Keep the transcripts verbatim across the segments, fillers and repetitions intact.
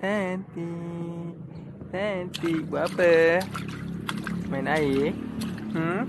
Cantik, cantik. Buat apa? Main air? Hmm?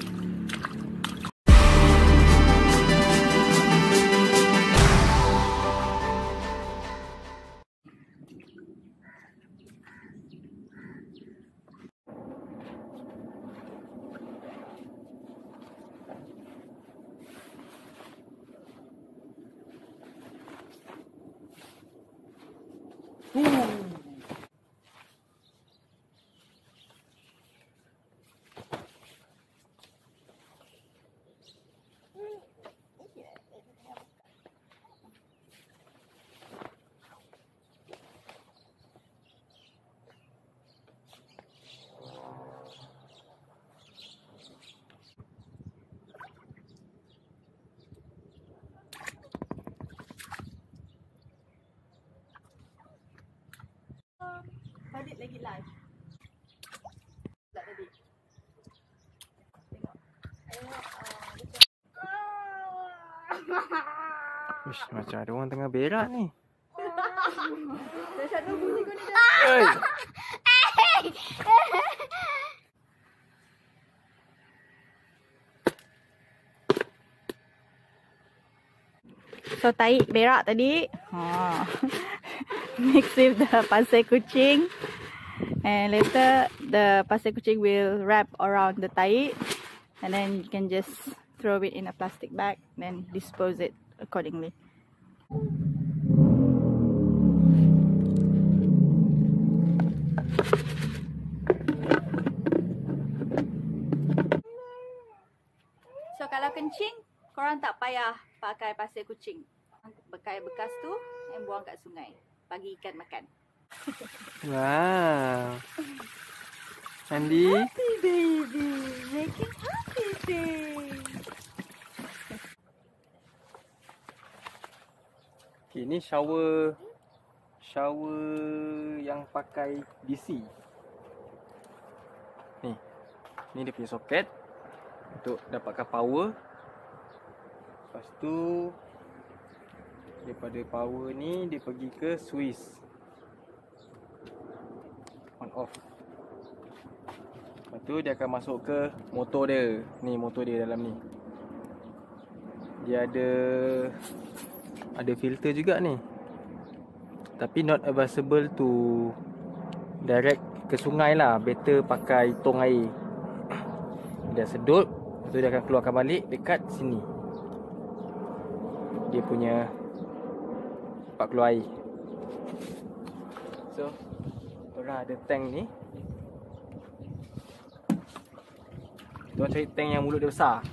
Adit lagi live. Tak tadi. Tengok. Uish, macam ada orang tengah berak ni. Dah shadow bunyi kau ni dah. Hey! So tahi berak tadi. Ha. Mix with the pasir kucing. And later the pasir kucing will wrap around the tahi. And then you can just throw it in a plastic bag. Then dispose it accordingly. So kalau kencing, korang tak payah pakai pasir kucing. Pakai bekas tu and buang kat sungai. Bagi ikan makan. Wow. Andi. Happy baby. Making happy face. Okay, ni shower shower yang pakai D C. Ni. Ni dia punya soket untuk dapatkan power. Lepas tu daripada power ni dia pergi ke switch on off. Lepas tu dia akan masuk ke motor dia. Ni motor dia dalam ni. Dia ada ada filter juga ni. Tapi not advisable to direct ke sungai lah. Better pakai tong air. Dia sedut, lepas tu dia akan keluarkan balik dekat sini. Dia punya tempat keluar air. So, orang ada tank ni. Tuan cari tank yang mulut dia besar.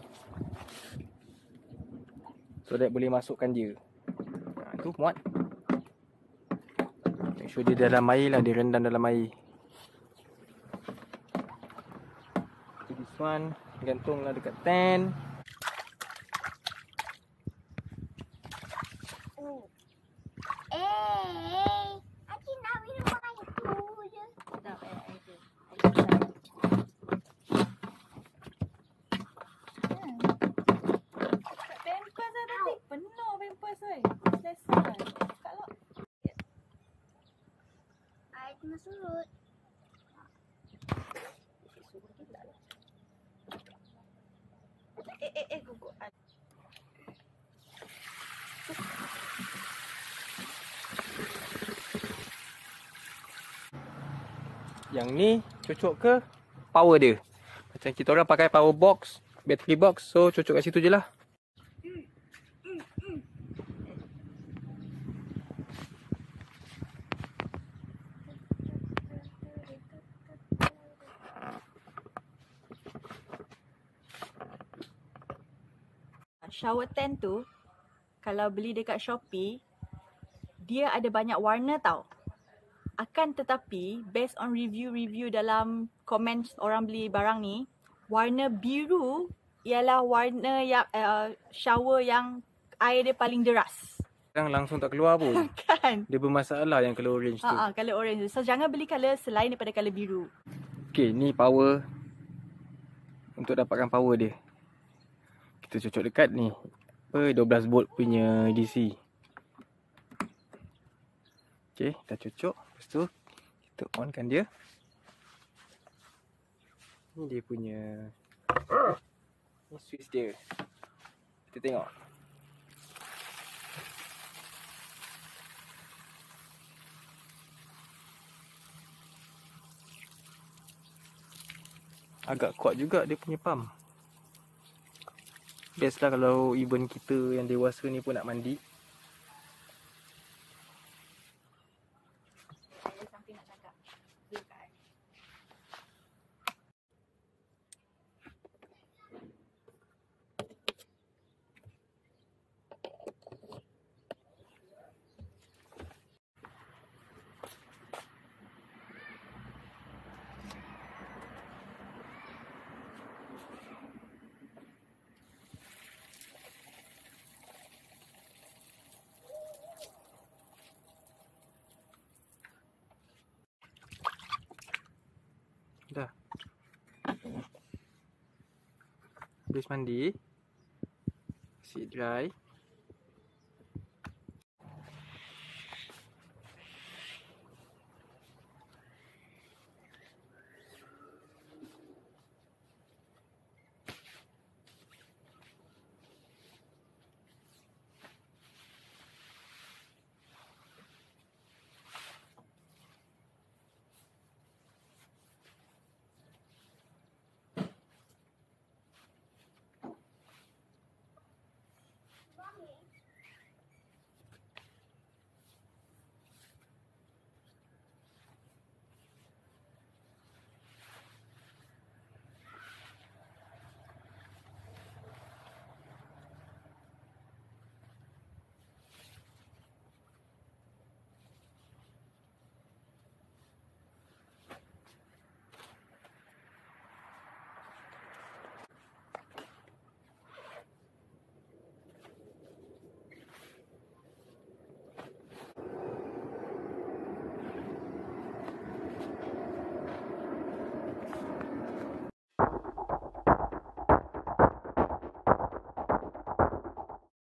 So that boleh masukkan dia. Ha, tu muat. Make sure dia dalam air lah. Dia rendam dalam air. So this one gantunglah dekat tent. Surut. Eh eh eh guguk. Yang ni cocok ke power dia. Macam kita orang pakai power box, battery box. So cocok kat situ je lah. Shower tent tu, kalau beli dekat Shopee, dia ada banyak warna tau. Akan tetapi, based on review-review dalam komen orang beli barang ni, warna biru ialah warna yang uh, shower yang air dia paling deras. Sekarang langsung tak keluar pun. Kan? Dia bermasalah yang color orange tu. Ha, color orange tu. So jangan beli color selain daripada color biru. Okay, ni power. Untuk dapatkan power dia, kita cocok dekat ni apa dua belas volt punya D C. Okey, dah cucuk. Lepas tu kita onkan dia. Ni dia punya, ni switch dia. Kita tengok. Agak kuat juga dia punya pump. Best lah kalau even kita yang dewasa ni pun nak mandi. Ada something nak cakap. Dekat. Dah. Habis mandi, kasi dry.